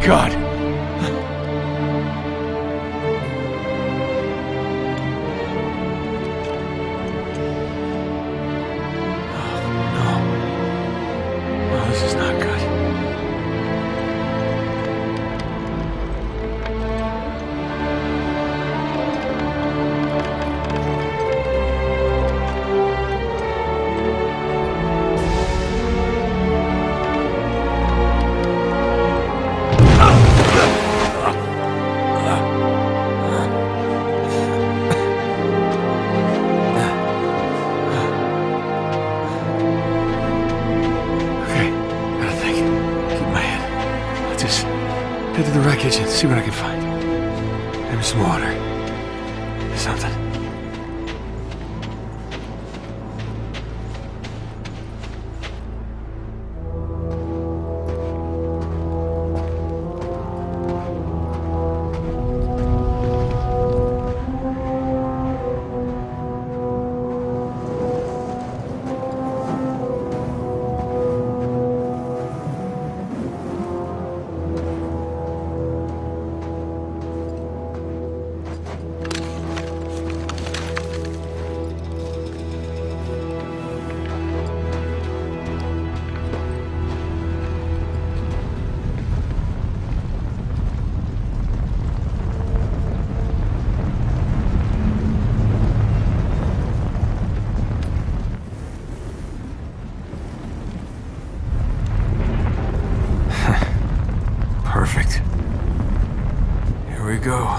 God. This is not good. Head to the wreckage and see what I can find. Maybe some water. Something. Perfect. Here we go.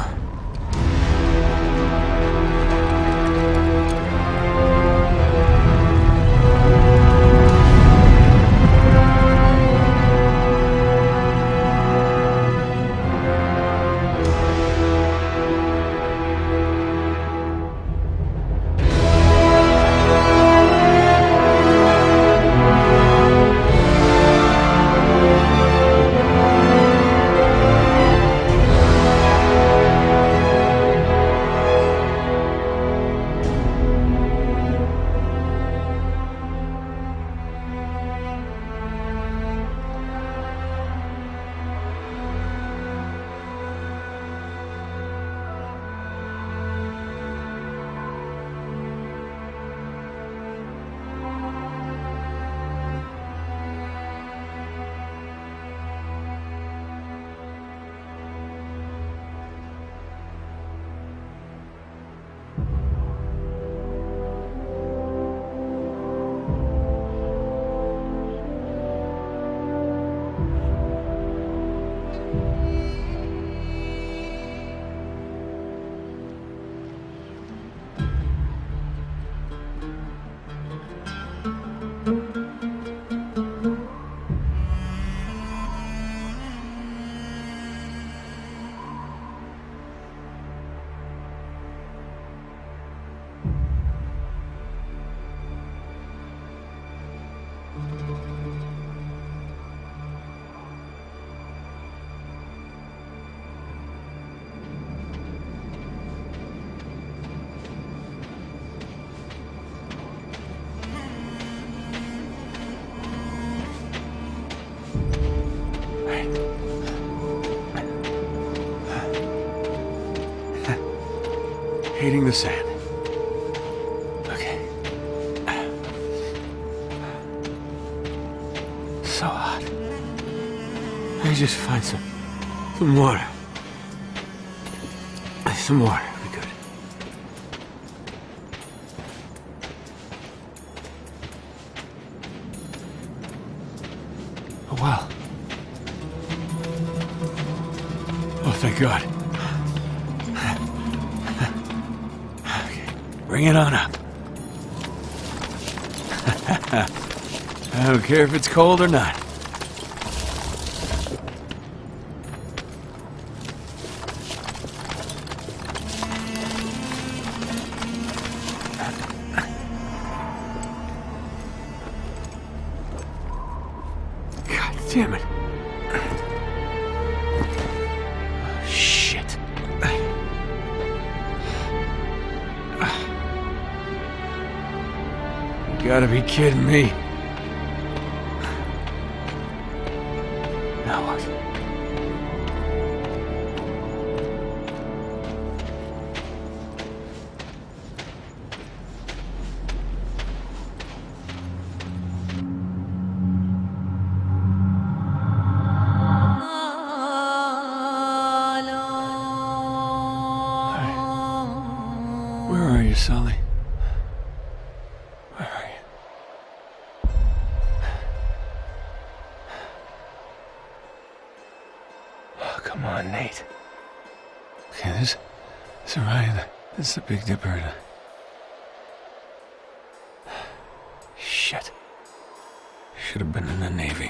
Hating the sand. Okay. So hot. Let me just find some water. Some water would be good. Oh, well. Oh, thank God. Bring it on up. I don't care if it's cold or not. God damn it. Shit. You gotta be kidding me. Now what? Sully? Where are you? Oh, come on, Nate. Okay, this is Orion. This is the Big Dipper. Shit. Should have been in the Navy.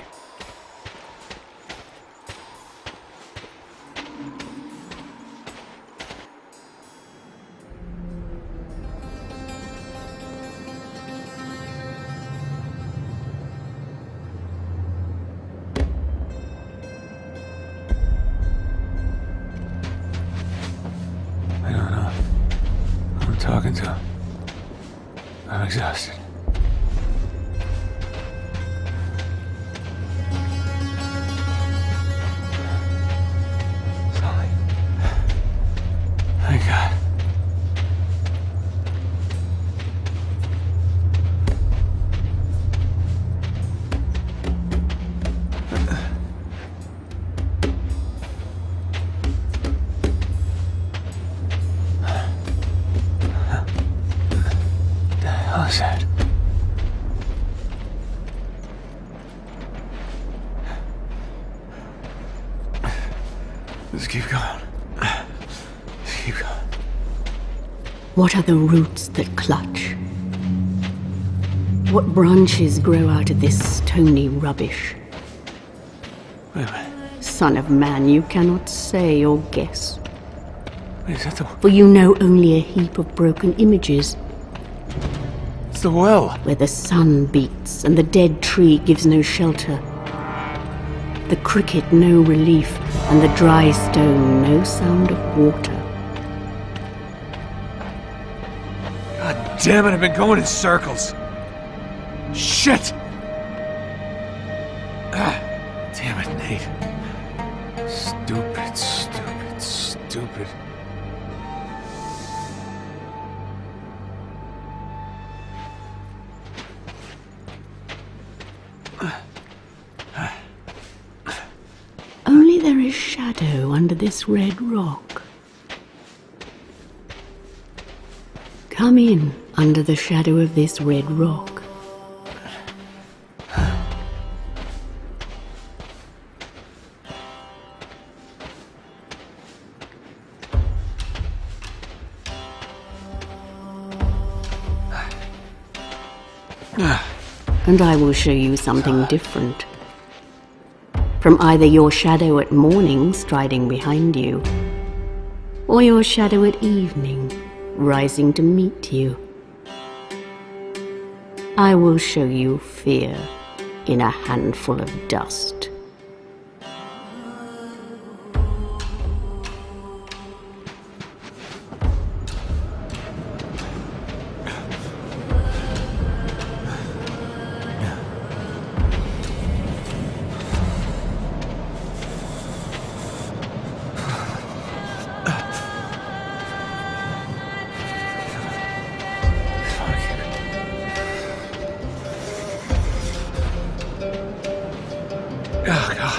I don't know who I'm talking to. I'm exhausted. Sully. Thank God. What the hell is that? Let's keep going. Let's keep going. What are the roots that clutch? What branches grow out of this stony rubbish? Wait a minute. Son of man, you cannot say or guess, Wait, is that the... for you know only a heap of broken images, It's the well. where the sun beats and the dead tree gives no shelter, the cricket no relief, and the dry stone no sound of water. God damn it, I've been going in circles. Shit! Ah, damn it, Nate. Stupid, stupid, stupid. Only there is shadow under this red rock. Come in under the shadow of this red rock. And I will show you something different. From either your shadow at morning striding behind you, or your shadow at evening rising to meet you. I will show you fear in a handful of dust. Oh, God.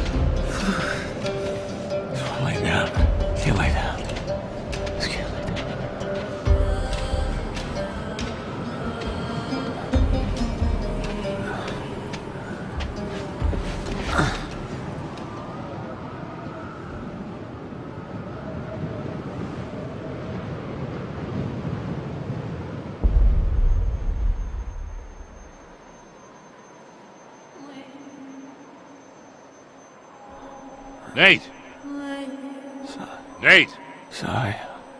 Just lay down. Can't lay down. Just can't lay down. Nate! Nate! Sorry.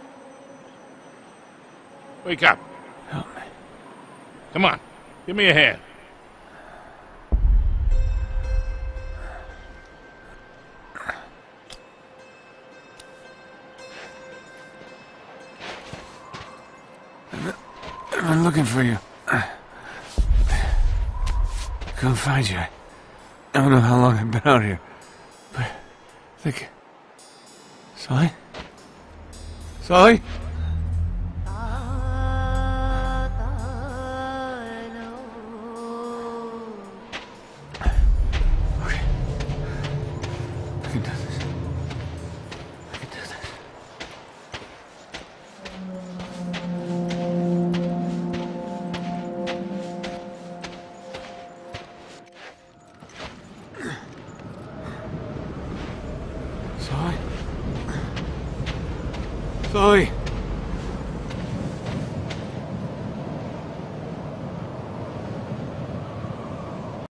Wake up. Help me. Come on. Give me a hand. I've been looking for you. Couldn't find you. I don't know how long I've been out here, but I think... Sully? Sully? Okay. I can do this. I can do this. Sully.